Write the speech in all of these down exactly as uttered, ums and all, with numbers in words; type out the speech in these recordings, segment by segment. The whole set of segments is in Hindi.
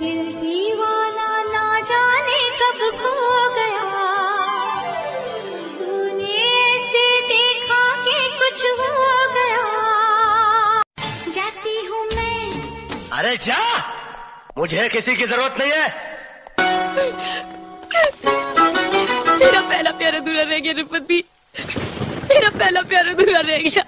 दिल दीवाना ना जाने कब खो गया, तूने ऐसे देखा कि कुछ हो गया। जाती हूँ मैं। अरे जा, मुझे किसी की जरूरत नहीं है। मेरा पहला प्यार अधूरा रह गया रिपति, मेरा पहला प्यार अधूरा रह गया।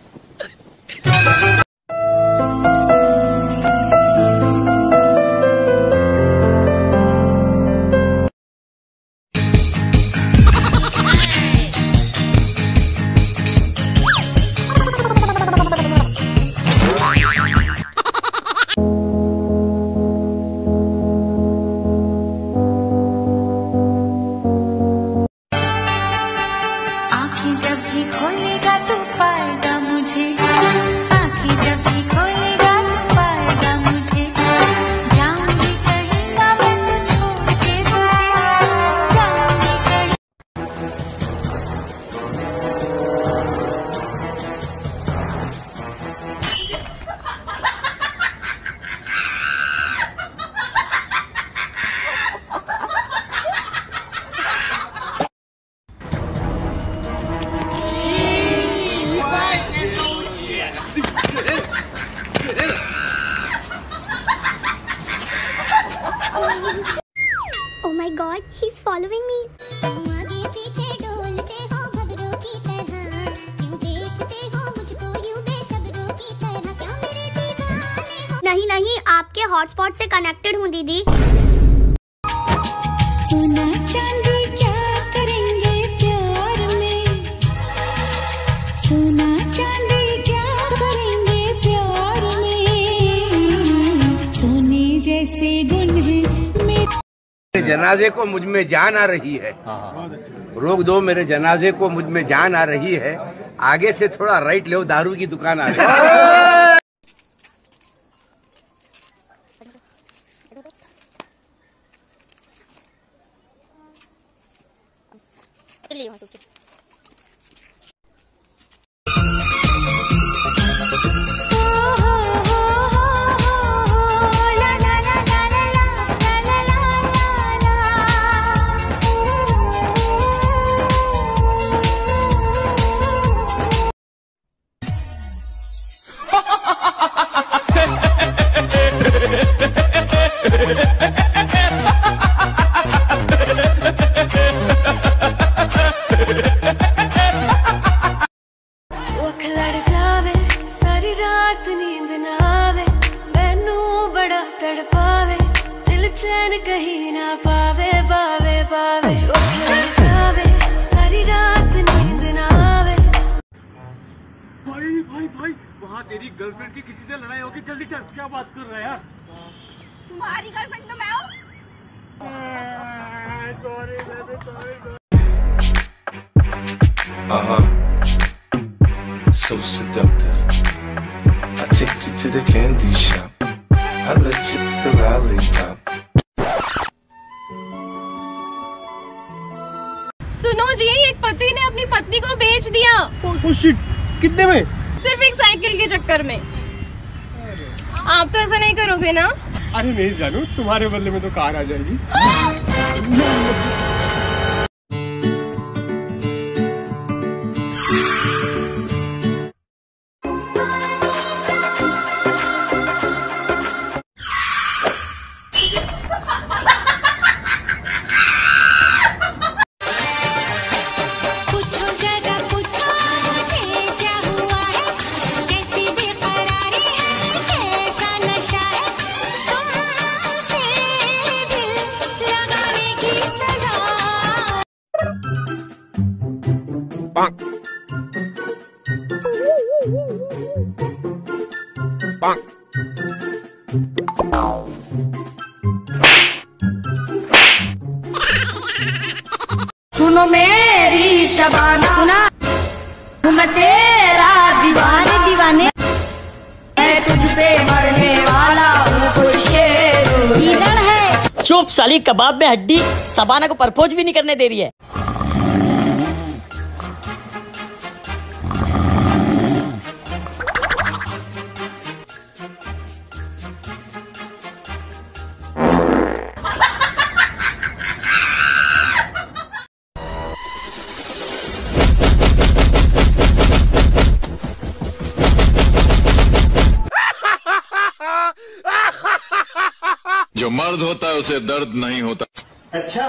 जब भी खोलेगा तू पाएगा मुझे, आँखें जब भी खोलेगा तू पाएगा मुझे। जाऊंगी कहीं ना मैं तो छोड़ के तुझे, जाऊंगी कहीं। Oh my God, he's following me. नहीं नहीं, आपके हॉटस्पॉट से कनेक्टेड हूँ दीदी। सोना चांदी क्या करेंगे प्यार में, सोना चांदी क्या करेंगे प्यार में, सोने जैसे गुण है मेरे जनाजे को मुझ में जान आ रही है। रोक दो, मेरे जनाजे को मुझ में जान आ रही है। आगे से थोड़ा राइट ले, दारू की दुकान आ रही है। लड़ जावे सारी रात नींद ना आवे, मैनू बड़ा तड़पावे, दिल चैन कहीं ना पावे पावे पावे। लड़ जावे सारी रात नींद ना आवे। भाई भाई भाई, वहाँ तेरी गर्लफ्रेंड की किसी से लड़ाई होगी, जल्दी चल। क्या बात कर रहा है यार? तुम्हारी गर्लफ्रेंड तो मैं हूँ। Sorry baby, sorry. Uh-huh. So seductive. I take you to the candy shop. I let you the lollipop. सुनो जी, एक पति ने अपनी पत्नी को बेच दिया। ओह शिट, कितने में? सिर्फ एक साइकिल के चक्कर में। आप तो ऐसा नहीं करोगे ना? अरे नहीं जानू, तुम्हारे बदले में तो कार आ जाएगी। Bonk. Bonk. सुनो मेरी शबाना, सुना मैं तेरा दीवाने दीवाने, मैं तुझ पे मरने वाला हूँ, खुश है। चुप साली, कबाब में हड्डी शबाना को प्रपोज भी नहीं करने दे रही है। जो मर्द होता है उसे दर्द नहीं होता। अच्छा।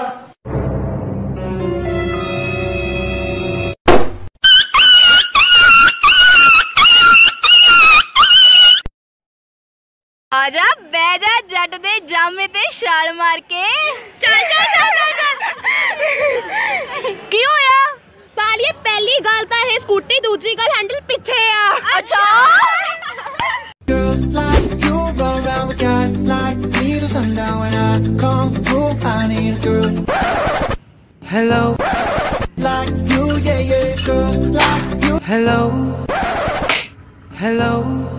आजा बैजा जट दे जामे ते छाल मार के चल चल चल चल क्यों या सालिए पहली गल ता है स्कूटी दूसरी गल हैंडल पीछे आ। अच्छा Girls like you run around with guys like me till sundown. When I come through, I need a girl. Hello. Like you, yeah, yeah. Girls like you. Hello. Hello.